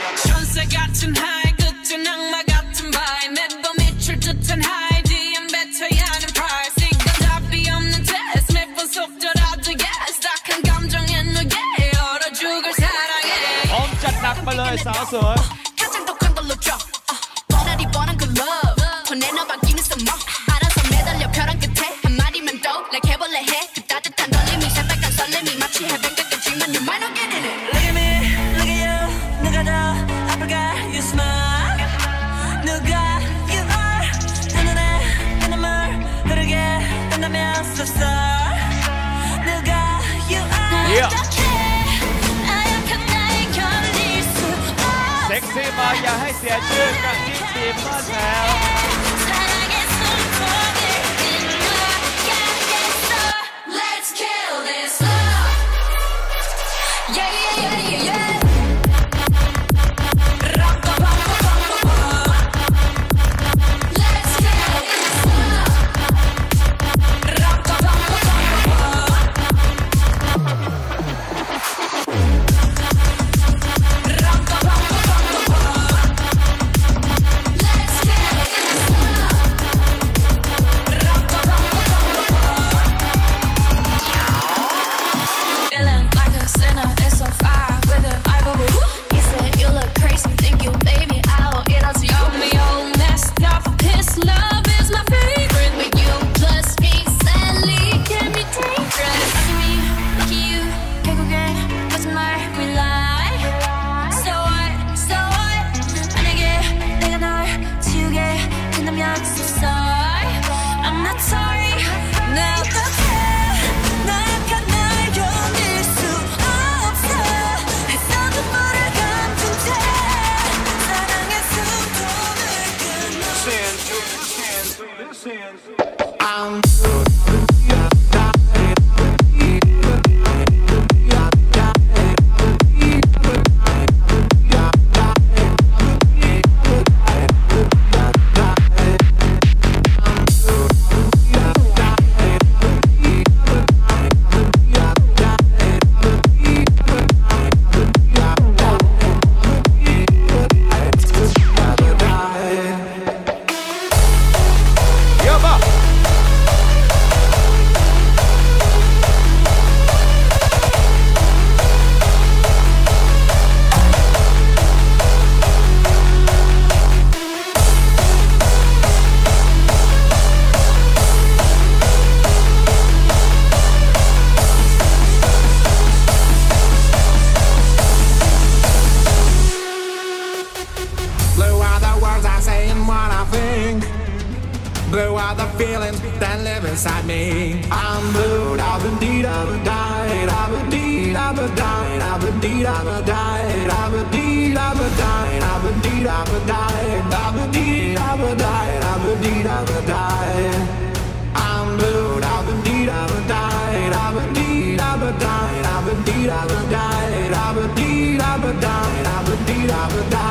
천사 같은 하이 끝은 악마 같은 바이 매번 미칠 듯한 하이 DM 뱉어야 하는 price 이건 답이 없는 test 매번 속더라도 yes 딱한 감정에 누게 얼어 죽을 사랑해 พร้อมจัดหนักมาเลยสาวสวย 가장 독한 걸로 줘 뻔하디 뻔한 그 love 손에 너 바뀌는 some 알아서 매달려 벼랑 끝에 한마디면 또 like 해볼래 해 그 따뜻한 떨림이 새빨간 설렘이 마치 해변 끝까지만 you might not get in it Look at me, look at you 누가 더 아플까 you smile 누가 you are 내 눈에 내 눈물 흐르게 된다면 so sorry 누가 you are 어떻게 나약한 나에 견딜 수 없어 เซ็กซี่มาอย่าให้เสียชื่อกับทีมทีมบ้านแล้ว 사랑의 숨통을 끊어야겠어 Let's kill this love Yeah yeah yeah yeah Let's kill this love Feeling like a sinner, it's so fire with an eyeball. You said you look crazy, think you made me out. It all to you, me all messed up. This love is my favorite, but you plus me sadly can be dangerous. Lucky me, lucky you. 결국엔 거짓말 we lie. So what, so what? 만약에 내가 널 지우게 된다면 so sorry. I'm not sorry. 나 어떡해? 나약한 날 견딜 수 없어. 했던 눈물을 감춘 채 사랑의 숨통을 เยอะมาก Blue are the words I say and what I think. Blue are the feelings that live inside me. I'm blue, I've been deed, I've been died, I've been deed, I've been died, I've been deed, I've been died, I've been deed, I've been died, I've been deed, I've been died, I've been deed, I've been died, I've been deed, I've been died. I'm blue, I've been deed, I've been died, I've been deed, I've been died, I've been deed, I've been died, I've been deed, I've been died, I've been deed, I've been died.